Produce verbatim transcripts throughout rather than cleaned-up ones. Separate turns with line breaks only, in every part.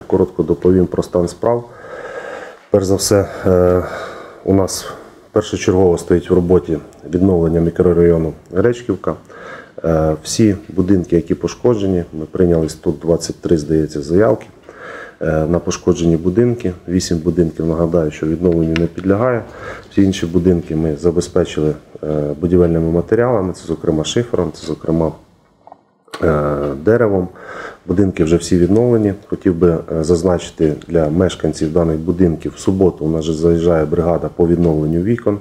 Коротко доповім про стан справ. Перш за все, у нас першочергово стоїть в роботі відновлення мікрорайону Гречківка. Всі будинки, які пошкоджені, ми прийняли сто двадцять три, здається, заявки на пошкоджені будинки. Вісім будинків, нагадаю, що відновленню не підлягає. Всі інші будинки ми забезпечили будівельними матеріалами, це зокрема шифером, це зокрема деревом. Будинки вже всі відновлені. Хотів би зазначити для мешканців даних будинків, в суботу у нас вже заїжджає бригада по відновленню вікон.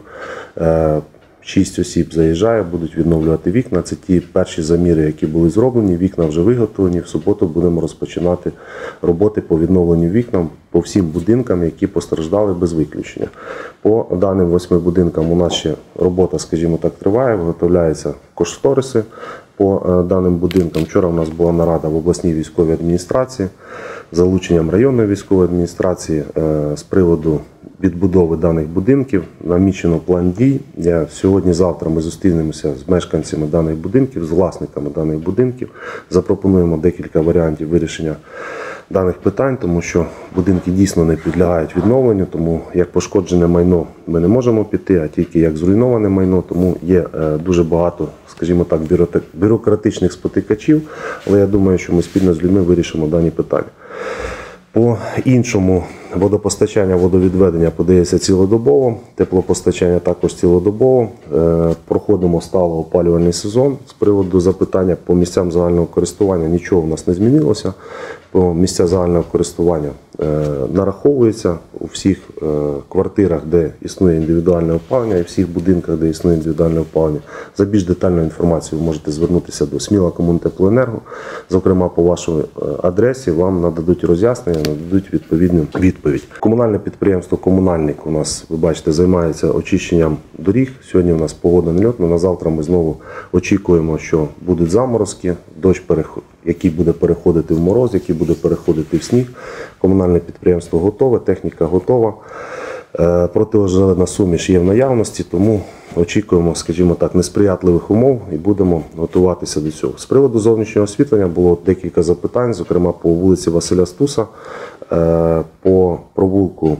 Шість осіб заїжджає, будуть відновлювати вікна. Це ті перші заміри, які були зроблені. Вікна вже виготовлені. В суботу будемо розпочинати роботи по відновленню вікнам по всім будинкам, які постраждали без виключення. По даним восьми будинкам у нас ще робота, скажімо так, триває, виготовляються кошториси по даним будинкам. Вчора у нас була нарада в обласній військовій адміністрації з залученням районної військової адміністрації з приводу відбудови даних будинків. Намічено план дій. Сьогодні-завтра ми зустрінемося з мешканцями даних будинків, з власниками даних будинків. Запропонуємо декілька варіантів вирішення даних питань, тому що будинки дійсно не підлягають відновленню, тому як пошкоджене майно ми не можемо піти, а тільки як зруйноване майно, тому є дуже багато, скажімо так, бюрократичних спотикачів, але я думаю, що ми спільно з людьми вирішимо дані питання. По іншому, водопостачання, водовідведення подається цілодобово, теплопостачання також цілодобово. Проходимо стало опалювальний сезон. З приводу запитання по місцям загального користування нічого в нас не змінилося. По місця загального користування нараховується у всіх квартирах, де існує індивідуальне опалення, і в всіх будинках, де існує індивідуальне опалення. За більш детальною інформацією ви можете звернутися до Сміла Комунтеплоенерго. Зокрема, по вашій адресі вам нададуть роз'яснення, нададуть відповідну відповідь. Комунальне підприємство «Комунальник» у нас, ви бачите, займається очищенням доріг. Сьогодні у нас погода нельотна, на завтра ми знову очікуємо, що будуть заморозки, дощ, який буде переходити в мороз, який буде переходити в сніг. Комунальне підприємство готове, техніка готова. Протиожеледна суміш є в наявності, тому очікуємо, скажімо так, несприятливих умов і будемо готуватися до цього. З приводу зовнішнього освітлення було декілька запитань, зокрема по вулиці Василя Стуса, по провулку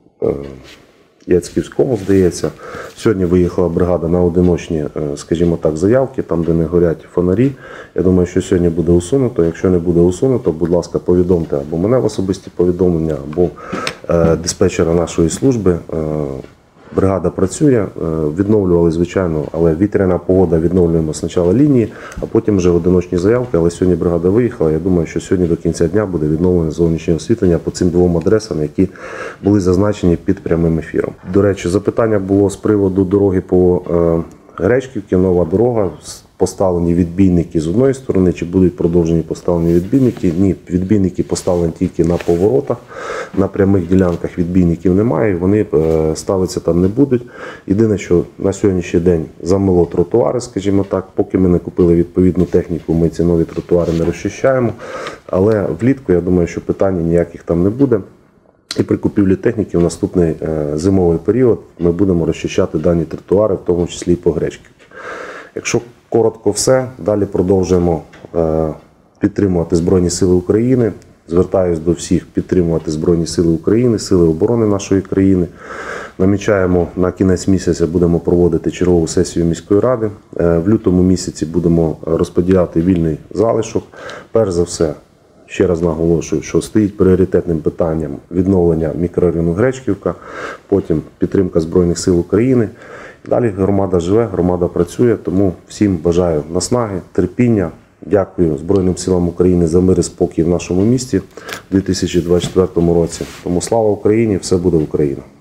Яцьківському, здається. Сьогодні виїхала бригада на одиночні, скажімо так, заявки, там, де не горять фонарі. Я думаю, що сьогодні буде усунуто. Якщо не буде усунуто, будь ласка, повідомте або мене в особисті повідомлення, або диспетчера нашої служби. Бригада працює, відновлювали, звичайно, але вітряна погода, відновлюємо спочатку лінії, а потім вже одиночні заявки. Але сьогодні бригада виїхала. Я думаю, що сьогодні до кінця дня буде відновлено зовнішнє освітлення по цим двом адресам, які були зазначені під прямим ефіром. До речі, запитання було з приводу дороги по Гречківці, нова дорога. Поставлені відбійники з одної сторони, чи будуть продовжені поставлені відбійники. Ні, відбійники поставлені тільки на поворотах, на прямих ділянках відбійників немає, вони ставитися там не будуть. Єдине, що на сьогоднішній день замило тротуари, скажімо так, поки ми не купили відповідну техніку, ми ці нові тротуари не розчищаємо, але влітку, я думаю, що питань ніяких там не буде. І при купівлі техніки в наступний зимовий період ми будемо розчищати дані тротуари, в тому числі і по Гречківці. Якщо коротко все, далі продовжуємо підтримувати Збройні Сили України. Звертаюсь до всіх підтримувати Збройні Сили України, Сили оборони нашої країни. Намічаємо на кінець місяця, будемо проводити чергову сесію міської ради. В лютому місяці будемо розподіляти вільний залишок. Перш за все, ще раз наголошую, що стоїть пріоритетним питанням відновлення мікрорайону Гречківка, потім підтримка Збройних Сил України. Далі громада живе, громада працює, тому всім бажаю наснаги, терпіння. Дякую Збройним силам України за мир і спокій в нашому місті у дві тисячі двадцять четвертому році. Тому слава Україні, все буде Україна!